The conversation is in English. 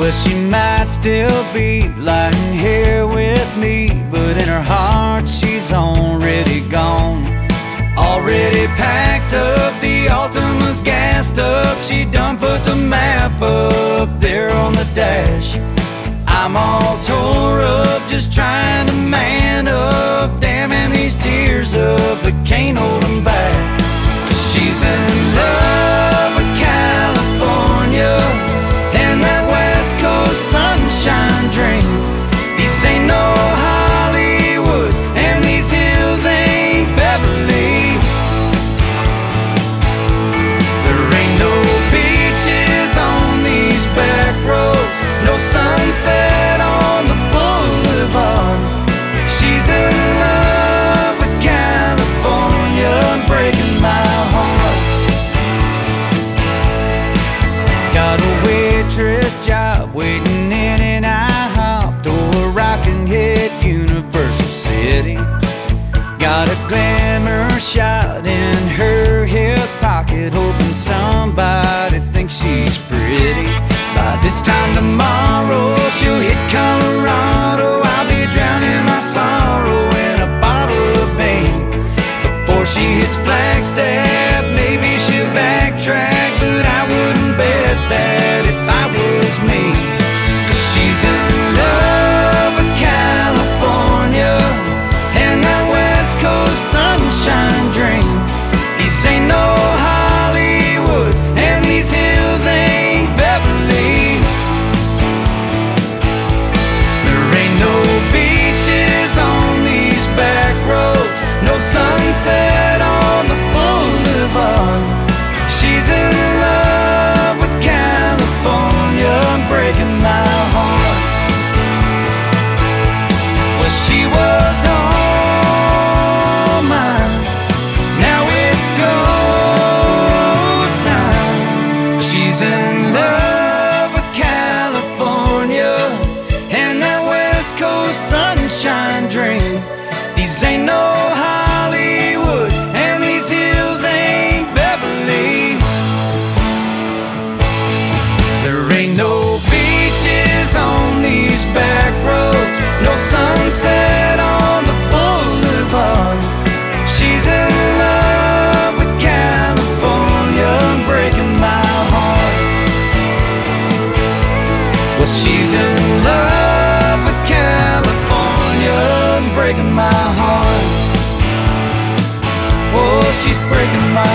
Well, she might still be lying here with me, but in her heart she's already gone. Already packed up, the Altima's gassed up. She done put the map up there on the dash. I'm all tore up, just trying to man up, damming these tears up, but can't hold them back. 'Cause she's in love with California and that West Coast sunshine dream. These ain't no Hollywoods and these hills ain't Beverly. There ain't no beaches on these back roads, no sunset on the boulevard. She's in love with California and breaking my heart. Got a waitress job waiting in an IHOP, door I can hit Universal City. Got a glamour shot in her hip pocket, hoping somebody thinks she's pretty. By this time tomorrow she'll hit Colorado. I'll be drowning my sorrow in a bottle of Bane. Before she hits Flagstaff, maybe she'll backtrack, but I wouldn't bet that if I was me. 'Cause she's in love with California and that West Coast sunshine dream. These ain't no Hollywoods and these hills ain't Beverly. There ain't no beaches on these back roads, no sunset on the boulevard. She's in love with California and breaking my heart. Well, she was all mine, now it's go time. She's in love with California and that West Coast sunshine dream. These ain't no Hollywoods and these hills ain't Beverly. There ain't no beaches on these back roads, no sunset on the boulevard. She's in love with California and breaking my heart. Well, she's in love with California and breaking my heart. Oh, she's breaking my